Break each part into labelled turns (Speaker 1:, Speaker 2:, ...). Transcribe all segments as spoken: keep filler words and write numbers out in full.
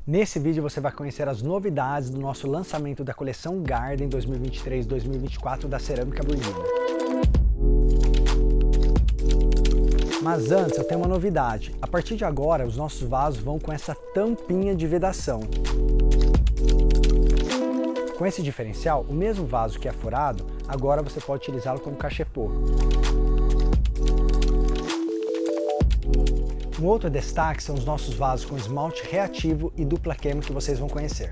Speaker 1: Nesse vídeo você vai conhecer as novidades do nosso lançamento da coleção Garden dois mil e vinte e três dois mil e vinte e quatro da Cerâmica Burguina. Mas antes eu tenho uma novidade. A partir de agora os nossos vasos vão com essa tampinha de vedação. Com esse diferencial, o mesmo vaso que é furado, agora você pode utilizá-lo como cachepô. Um outro destaque são os nossos vasos com esmalte reativo e dupla queima que vocês vão conhecer.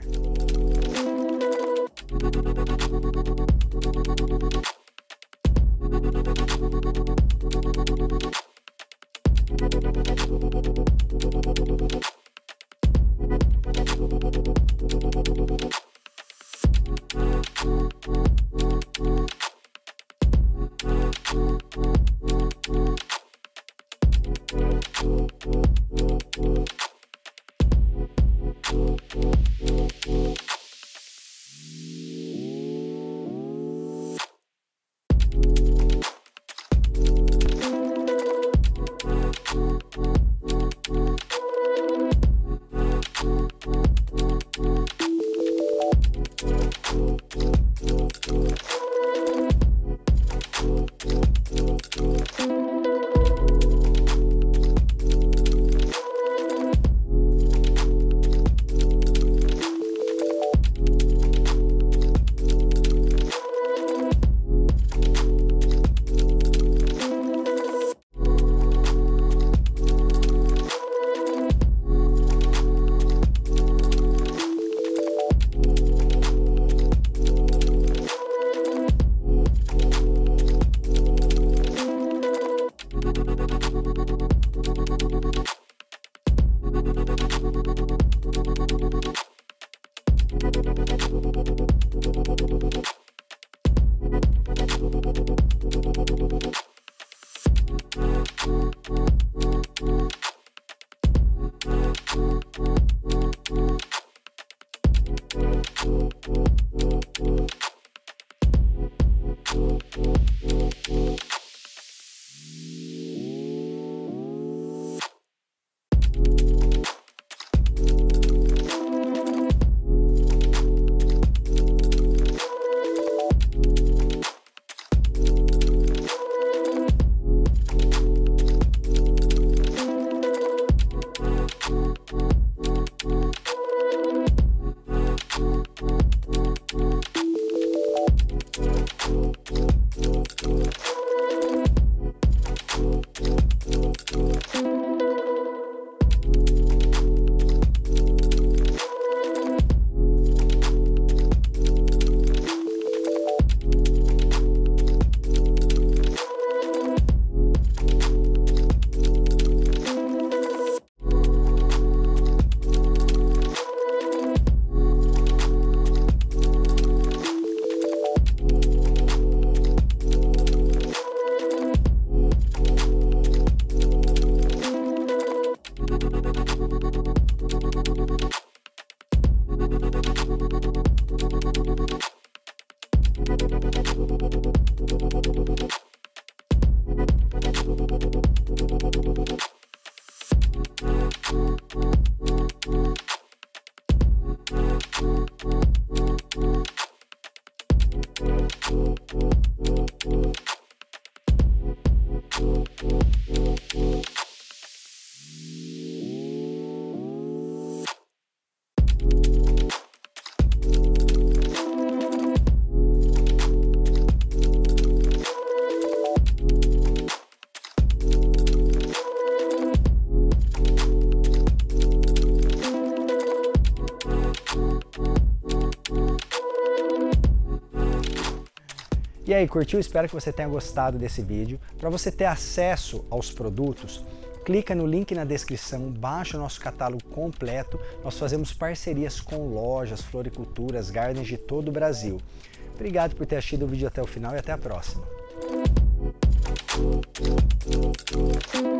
Speaker 1: E aí, curtiu? Espero que você tenha gostado desse vídeo. Para você ter acesso aos produtos, clica no link na descrição, baixa o nosso catálogo completo. Nós fazemos parcerias com lojas, floriculturas, gardens de todo o Brasil. Obrigado por ter assistido o vídeo até o final e até a próxima.